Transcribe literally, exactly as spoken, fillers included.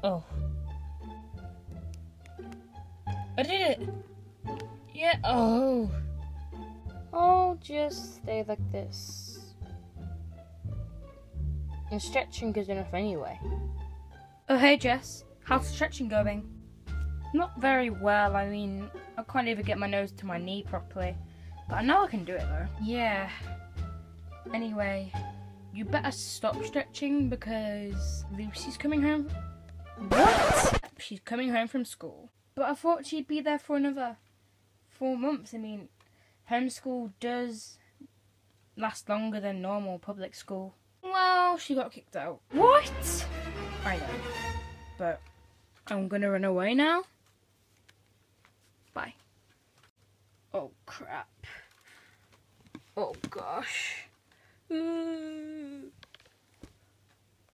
Oh. I did it! Yeah, oh. I'll just stay like this. And stretching is enough anyway. Oh, hey Jess. How's stretching going? Not very well. I mean, I can't even get my nose to my knee properly. But I know I can do it though. Yeah. Anyway, you better stop stretching because LuCy's coming home. What? She's coming home from school. But I thought she'd be there for another four months. I mean, homeschool does last longer than normal public school. Well, she got kicked out. What? I know. But I'm gonna run away now. Bye. Oh crap. Oh gosh. Ooh.